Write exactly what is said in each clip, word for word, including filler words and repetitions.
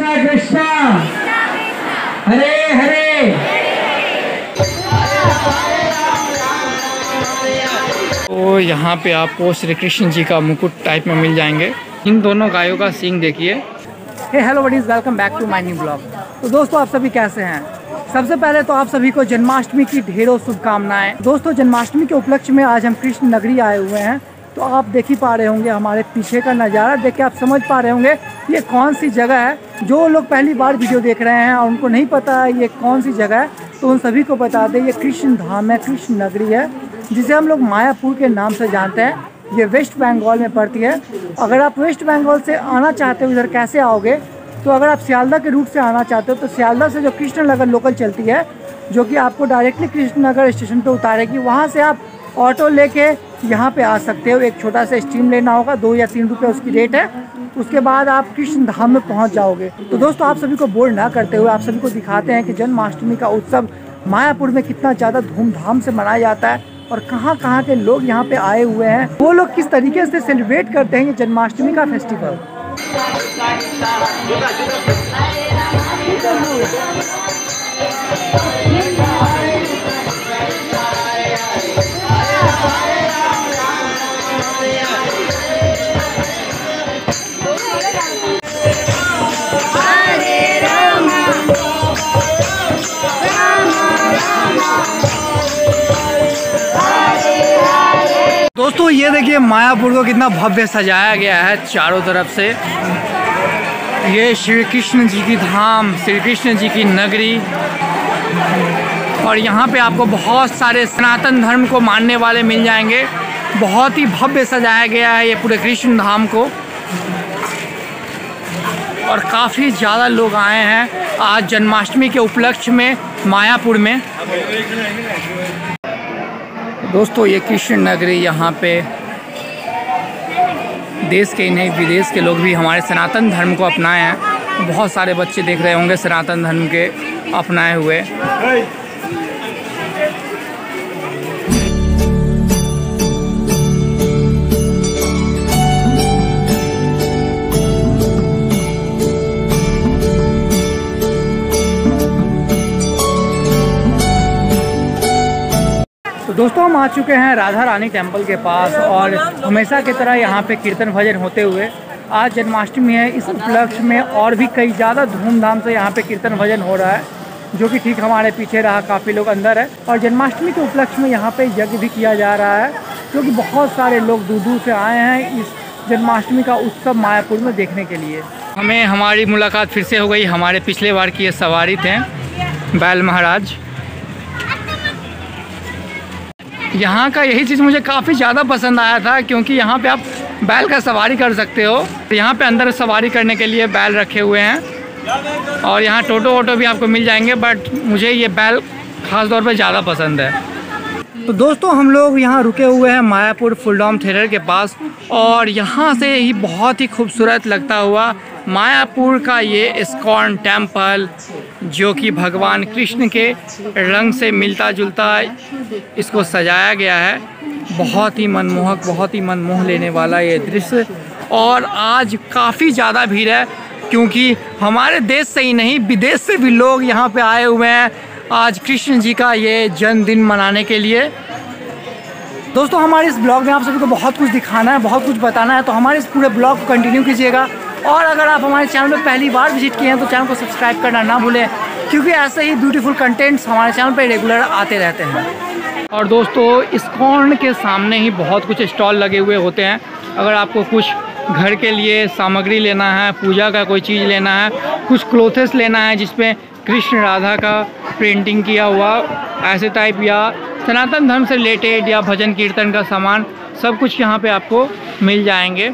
कृष्णा हरे हरे। तो यहाँ पे आपको श्री कृष्ण जी का मुकुट टाइप में मिल जाएंगे। इन दोनों गायों का सींग देखिए। Hey hello buddies, welcome back to my new blog. तो दोस्तों आप सभी कैसे हैं? सबसे पहले तो आप सभी को जन्माष्टमी की ढेरों शुभकामनाएं। दोस्तों जन्माष्टमी के उपलक्ष्य में आज हम कृष्ण नगरी आए हुए हैं। तो आप देख ही पा रहे होंगे हमारे पीछे का नज़ारा देख के आप समझ पा रहे होंगे ये कौन सी जगह है। जो लोग पहली बार वीडियो देख रहे हैं और उनको नहीं पता है ये कौन सी जगह है, तो उन सभी को बता दें ये कृष्ण धाम है, कृष्ण नगरी है, जिसे हम लोग मायापुर के नाम से जानते हैं। ये वेस्ट बंगाल में पड़ती है। अगर आप वेस्ट बंगाल से आना चाहते हो इधर कैसे आओगे, तो अगर आप सियालदह के रूट से आना चाहते हो तो सियालदह से जो कृष्ण नगर लोकल चलती है, जो कि आपको डायरेक्टली कृष्ण नगर स्टेशन पे उतारेगी, वहाँ से आप ऑटो लेके यहाँ पे आ सकते हो। एक छोटा सा स्टीम लेना होगा, दो या तीन रुपये उसकी रेट है। उसके बाद आप कृष्ण धाम में पहुँच जाओगे। तो दोस्तों आप सभी को बोर ना करते हुए आप सभी को दिखाते हैं कि जन्माष्टमी का उत्सव मायापुर में कितना ज़्यादा धूमधाम से मनाया जाता है और कहाँ कहाँ के लोग यहाँ पे आए हुए हैं, वो लोग किस तरीके से सेलिब्रेट करते हैं ये जन्माष्टमी का फेस्टिवल। दोस्तों ये देखिए मायापुर को कितना भव्य सजाया गया है चारों तरफ से। ये श्री कृष्ण जी की धाम, श्री कृष्ण जी की नगरी, और यहाँ पे आपको बहुत सारे सनातन धर्म को मानने वाले मिल जाएंगे। बहुत ही भव्य सजाया गया है ये पूरे कृष्ण धाम को, और काफ़ी ज़्यादा लोग आए हैं आज जन्माष्टमी के उपलक्ष्य में मायापुर में। दोस्तों ये कृष्ण नगरी, यहाँ पे देश के ही नहीं विदेश के लोग भी हमारे सनातन धर्म को अपनाए हैं। बहुत सारे बच्चे देख रहे होंगे सनातन धर्म के अपनाए हुए। तो दोस्तों हम आ चुके हैं राधा रानी टेम्पल के पास, और हमेशा की तरह यहाँ पे कीर्तन भजन होते हुए आज जन्माष्टमी है, इस उपलक्ष्य में और भी कई ज़्यादा धूमधाम से यहाँ पे कीर्तन भजन हो रहा है, जो कि ठीक हमारे पीछे रहा। काफ़ी लोग अंदर है, और जन्माष्टमी के उपलक्ष्य में यहाँ पे यज्ञ भी किया जा रहा है, क्योंकि बहुत सारे लोग दूर दूर से आए हैं इस जन्माष्टमी का उत्सव मायापुर में देखने के लिए। हमें हमारी मुलाकात फिर से हो गई। हमारे पिछले बार की ये सवारी थे बैल महाराज। यहाँ का यही चीज़ मुझे काफ़ी ज़्यादा पसंद आया था, क्योंकि यहाँ पे आप बैल का सवारी कर सकते हो। यहाँ पे अंदर सवारी करने के लिए बैल रखे हुए हैं, और यहाँ टोटो वोटो भी आपको मिल जाएंगे, बट मुझे ये बैल ख़ास तौर पे ज़्यादा पसंद है। तो दोस्तों हम लोग यहाँ रुके हुए हैं मायापुर फुलडॉम थिएटर के पास, और यहाँ से ही बहुत ही खूबसूरत लगता हुआ मायापुर का ये इस्कॉन टेम्पल, जो कि भगवान कृष्ण के रंग से मिलता जुलता इसको सजाया गया है। बहुत ही मनमोहक, बहुत ही मनमोह लेने वाला ये दृश्य। और आज काफ़ी ज़्यादा भीड़ है, क्योंकि हमारे देश से ही नहीं विदेश से भी लोग यहाँ पे आए हुए हैं आज कृष्ण जी का ये जन्मदिन मनाने के लिए। दोस्तों हमारे इस ब्लॉग में आप सभी को बहुत कुछ दिखाना है, बहुत कुछ बताना है, तो हमारे इस पूरे ब्लॉग को कंटिन्यू कीजिएगा। और अगर आप हमारे चैनल में पहली बार विजिट किए हैं तो चैनल को सब्सक्राइब करना ना भूलें, क्योंकि ऐसे ही ब्यूटीफुल कंटेंट्स हमारे चैनल पर रेगुलर आते रहते हैं। और दोस्तों इस्कॉन के सामने ही बहुत कुछ स्टॉल लगे हुए होते हैं। अगर आपको कुछ घर के लिए सामग्री लेना है, पूजा का कोई चीज़ लेना है, कुछ क्लोथेस लेना है जिसमें कृष्ण राधा का प्रिंटिंग किया हुआ ऐसे टाइप, या सनातन धर्म से रिलेटेड या भजन कीर्तन का सामान, सब कुछ यहाँ पे आपको मिल जाएंगे।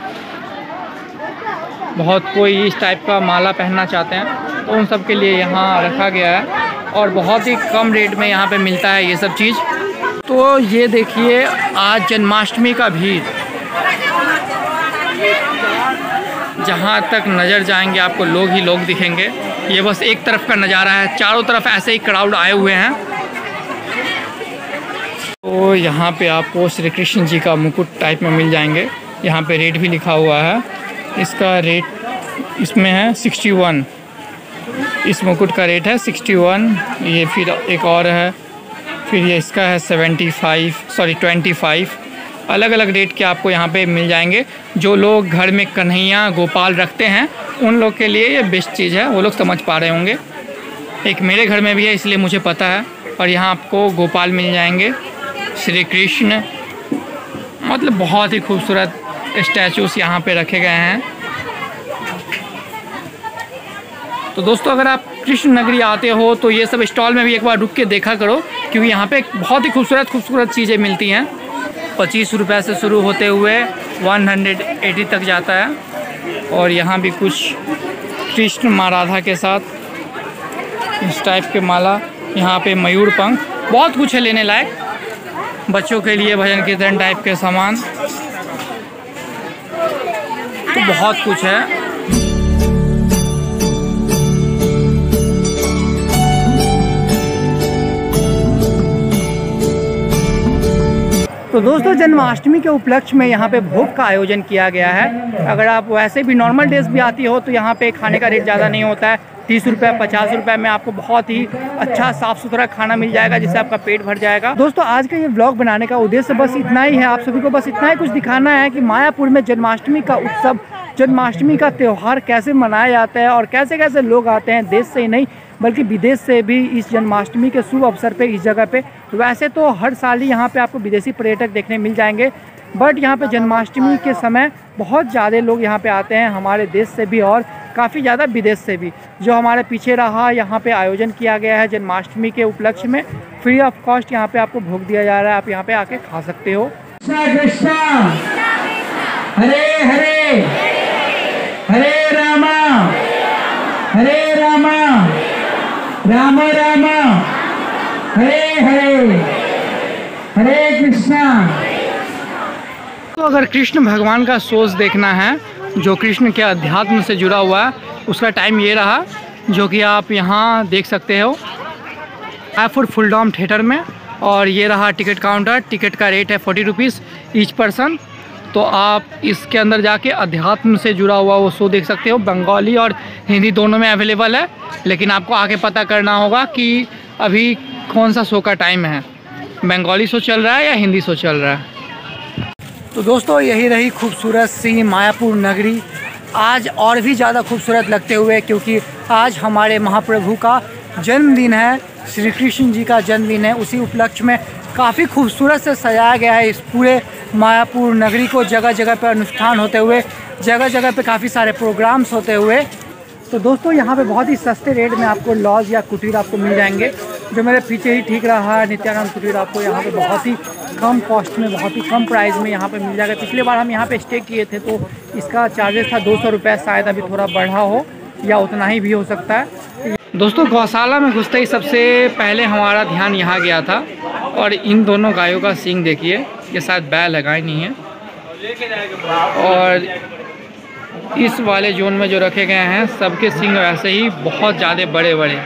बहुत कोई इस टाइप का माला पहनना चाहते हैं तो उन सब के लिए यहाँ रखा गया है, और बहुत ही कम रेट में यहाँ पे मिलता है ये सब चीज़। तो ये देखिए आज जन्माष्टमी का भीड़, जहाँ तक नज़र जाएंगे आपको लोग ही लोग दिखेंगे। ये बस एक तरफ का नज़ारा है, चारों तरफ ऐसे ही क्राउड आए हुए हैं। तो यहाँ पे आपको श्री कृष्ण जी का मुकुट टाइप में मिल जाएंगे। यहाँ पे रेट भी लिखा हुआ है। इसका रेट इसमें है सिक्सटी वन, इस मुकुट का रेट है सिक्सटी वन। ये फिर एक और है, फिर ये इसका है seventy five sorry twenty five. अलग अलग रेट के आपको यहाँ पे मिल जाएंगे। जो लोग घर में कन्हैया गोपाल रखते हैं उन लोग के लिए ये बेस्ट चीज़ है, वो लोग समझ पा रहे होंगे। एक मेरे घर में भी है इसलिए मुझे पता है। और यहाँ आपको गोपाल मिल जाएंगे, श्री कृष्ण, मतलब बहुत ही खूबसूरत स्टैचूस यहाँ पे रखे गए हैं। तो दोस्तों अगर आप कृष्ण नगरी आते हो तो ये सब स्टॉल में भी एक बार रुक के देखा करो, क्योंकि यहाँ पे बहुत ही खूबसूरत खूबसूरत चीज़ें मिलती हैं। पच्चीस रुपये से शुरू होते हुए वन हंड्रेड एटी तक जाता है। और यहाँ भी कुछ कृष्ण माँ राधा के साथ इस टाइप के माला, यहाँ पे मयूर पंख, बहुत कुछ है लेने लायक। बच्चों के लिए भजन कीर्तन टाइप के सामान तो बहुत कुछ है। तो दोस्तों जन्माष्टमी के उपलक्ष्य में यहाँ पे भोग का आयोजन किया गया है। अगर आप वैसे भी नॉर्मल डेज भी आती हो तो यहाँ पे खाने का रेट ज़्यादा नहीं होता है। तीस रुपये पचास रुपये में आपको बहुत ही अच्छा साफ़ सुथरा खाना मिल जाएगा, जिससे आपका पेट भर जाएगा। दोस्तों आज का ये व्लॉग बनाने का उद्देश्य बस इतना ही है। आप सभी को बस इतना ही कुछ दिखाना है कि मायापुर में जन्माष्टमी का उत्सव, जन्माष्टमी का त्यौहार कैसे मनाया जाता है और कैसे कैसे लोग आते हैं, देश से ही नहीं बल्कि विदेश से भी इस जन्माष्टमी के शुभ अवसर पे इस जगह पे। वैसे तो हर साल ही यहाँ पे आपको विदेशी पर्यटक देखने मिल जाएंगे, बट यहाँ पे जन्माष्टमी के समय बहुत ज़्यादा लोग यहाँ पे आते हैं, हमारे देश से भी और काफ़ी ज़्यादा विदेश से भी। जो हमारे पीछे रहा यहाँ पे आयोजन किया गया है जन्माष्टमी के उपलक्ष्य में, फ्री ऑफ कॉस्ट यहाँ पे आपको भोग दिया जा रहा है। आप यहाँ पे आके खा सकते हो। कृष्ण हरे हरे हरे रामा हरे रामा राम राम हरे हरे हरे कृष्णा। तो अगर कृष्ण भगवान का सोच देखना है जो कृष्ण के अध्यात्म से जुड़ा हुआ है, उसका टाइम ये रहा जो कि आप यहाँ देख सकते हो मायापुर फुलडॉम थिएटर में। और ये रहा टिकट काउंटर। टिकट का रेट है फोर्टी रुपीज़ ईच पर्सन। तो आप इसके अंदर जाके अध्यात्म से जुड़ा हुआ वो शो देख सकते हो। बंगाली और हिंदी दोनों में अवेलेबल है, लेकिन आपको आके पता करना होगा कि अभी कौन सा शो का टाइम है, बंगाली शो चल रहा है या हिंदी शो चल रहा है। तो दोस्तों यही रही खूबसूरत सी मायापुर नगरी, आज और भी ज़्यादा खूबसूरत लगते हुए, क्योंकि आज हमारे महाप्रभु का जन्मदिन है, श्री कृष्ण जी का जन्मदिन है। उसी उपलक्ष्य में काफ़ी खूबसूरत से सजाया गया है इस पूरे मायापुर नगरी को। जगह जगह पर अनुष्ठान होते हुए, जगह जगह पे काफ़ी सारे प्रोग्राम्स होते हुए। तो दोस्तों यहाँ पे बहुत ही सस्ते रेट में आपको लॉज या कुटीर आपको मिल जाएंगे। जो मेरे पीछे ही ठीक रहा है नित्यानंद कुटीर, आपको यहाँ पे बहुत ही कम कॉस्ट में, बहुत ही कम प्राइस में यहाँ पे मिल जाएगा। पिछले बार हम यहाँ पे स्टे किए थे तो इसका चार्जेस था दो सौ रुपये, शायद अभी थोड़ा बढ़ा हो या उतना ही भी हो सकता है। दोस्तों गौशाला में घुसते ही सबसे पहले हमारा ध्यान यहाँ गया था। और इन दोनों गायों का सींग देखिए, ये शायद बैल है, गाय नहीं है। और इस वाले जोन में जो रखे गए हैं सबके सींग वैसे ही बहुत ज़्यादा बड़े बड़े।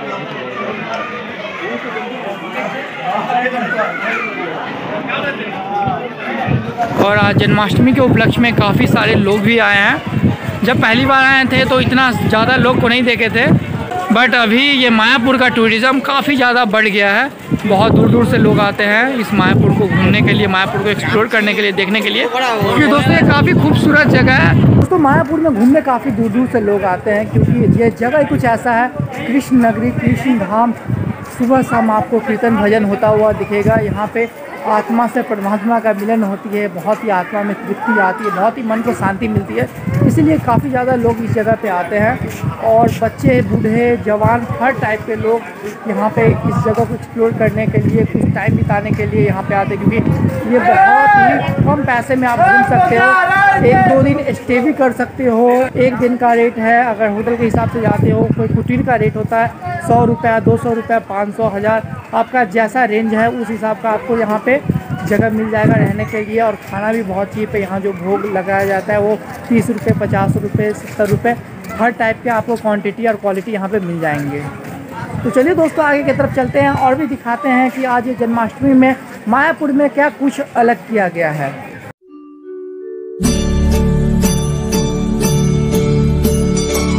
और आज जन्माष्टमी के उपलक्ष्य में काफ़ी सारे लोग भी आए हैं। जब पहली बार आए थे तो इतना ज़्यादा लोग को नहीं देखे थे, बट अभी ये मायापुर का टूरिज़्म काफ़ी ज़्यादा बढ़ गया है। बहुत दूर दूर से लोग आते हैं इस मायापुर को घूमने के लिए, मायापुर को एक्सप्लोर करने के लिए, देखने के लिए। क्योंकि दोस्तों ये काफ़ी खूबसूरत जगह है। दोस्तों मायापुर में घूमने काफ़ी दूर दूर से लोग आते हैं, क्योंकि ये जगह कुछ ऐसा है, कृष्ण नगरी, कृष्ण धाम। सुबह शाम आपको कीर्तन भजन होता हुआ दिखेगा। यहाँ पे आत्मा से परमात्मा का मिलन होती है, बहुत ही आत्मा में तृप्ति आती है, बहुत ही मन को शांति मिलती है। इसीलिए काफ़ी ज़्यादा लोग इस जगह पे आते हैं। और बच्चे, बूढ़े, जवान, हर टाइप के लोग यहाँ पे इस जगह को एक्सप्लोर करने के लिए, कुछ टाइम बिताने के लिए यहाँ पे आते हैं। क्योंकि ये बहुत ही कम पैसे में आप घूम सकते हो, एक दो दिन स्टे भी कर सकते हो। एक दिन का रेट है, अगर होटल के हिसाब से जाते हो, कोई कुटीर का रेट होता है सौ रुपये, दो सौ रुपये, पाँच सौ, हज़ार, आपका जैसा रेंज है उस हिसाब का आपको यहाँ पे जगह मिल जाएगा रहने के लिए। और खाना भी बहुत चीप है। यहाँ जो भोग लगाया जाता है वो तीस रुपये, पचास रुपये, सत्तर रुपये, हर टाइप के आपको क्वांटिटी और क्वालिटी यहाँ पे मिल जाएंगे। तो चलिए दोस्तों आगे की तरफ चलते हैं और भी दिखाते हैं कि आज ये जन्माष्टमी में मायापुर में क्या कुछ अलग किया गया है।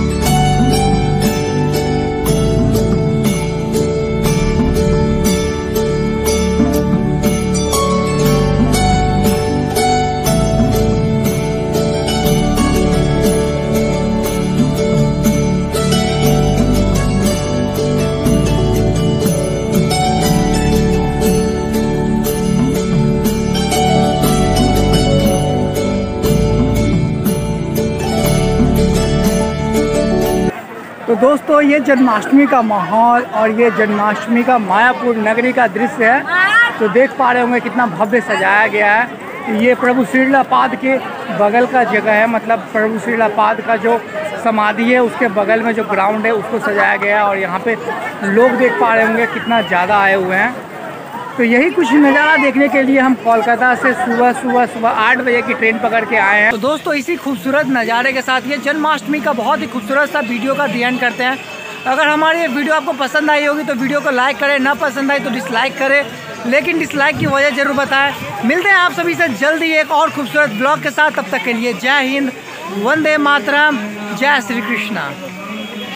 तो दोस्तों ये जन्माष्टमी का माहौल और ये जन्माष्टमी का मायापुर नगरी का दृश्य है। तो देख पा रहे होंगे कितना भव्य सजाया गया है। ये प्रभु श्रीलापाद के बगल का जगह है, मतलब प्रभु श्रीलापाद का जो समाधि है उसके बगल में जो ग्राउंड है उसको सजाया गया है। और यहाँ पे लोग देख पा रहे होंगे कितना ज़्यादा आए हुए हैं। तो यही कुछ नज़ारा देखने के लिए हम कोलकाता से सुबह सुबह सुबह आठ बजे की ट्रेन पकड़ के आए हैं। तो दोस्तों इसी खूबसूरत नज़ारे के साथ ये जन्माष्टमी का बहुत ही खूबसूरत सा वीडियो का दी एंड करते हैं। अगर हमारी ये वीडियो आपको पसंद आई होगी तो वीडियो को लाइक करें, ना पसंद आई तो डिसलाइक करें, लेकिन डिसलाइक की वजह ज़रूर बताएं। मिलते हैं आप सभी से जल्दी एक और खूबसूरत ब्लॉग के साथ। तब तक के लिए जय हिंद, वंदे मातरम, जय श्री कृष्णा।